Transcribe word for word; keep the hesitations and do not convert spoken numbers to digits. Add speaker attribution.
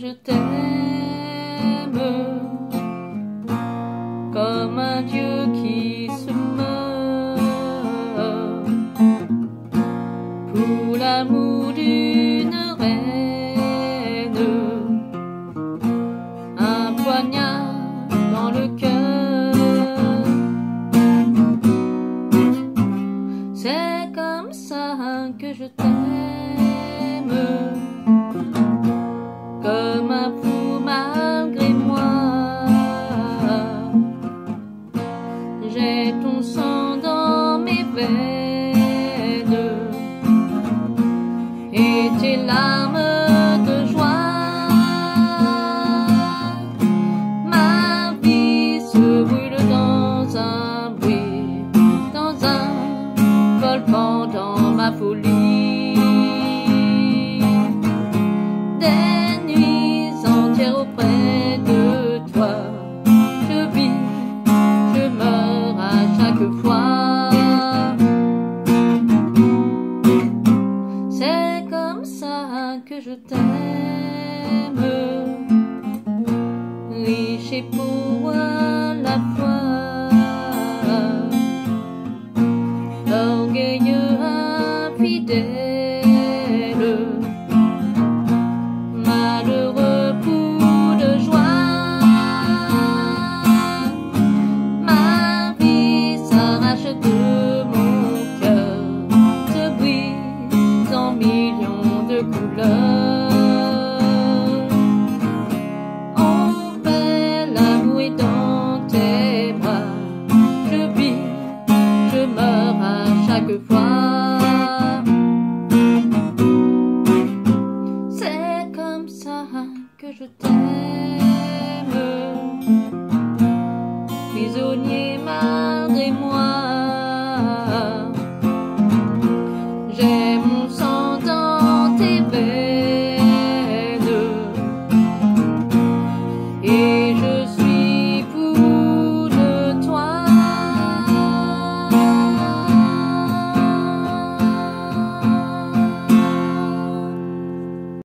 Speaker 1: je t'aime comme un dieu qui se meurt pour l'amour d'une reine, un poignard dans le cœur. C'est comme ça que je t'aime, comme un fou malgré moi. J'ai ton sang dans mes veines et tes larmes de joie. Ma vie se brûle dans un bruit, dans un volcan, dans ma folie. Des nuits entières auprès de toi, je vis, je meurs à chaque fois. C'est comme ça que je t'aime, riche et pauvre à la fois, orgueilleux, infidèle, malheureux pour de joie. Ma vie s'arrache de mon cœur, se brise en millions de couleurs. On fait l'amour et dans tes bras, je vis, je meurs à chaque fois. C'est comme ça que je t'aime.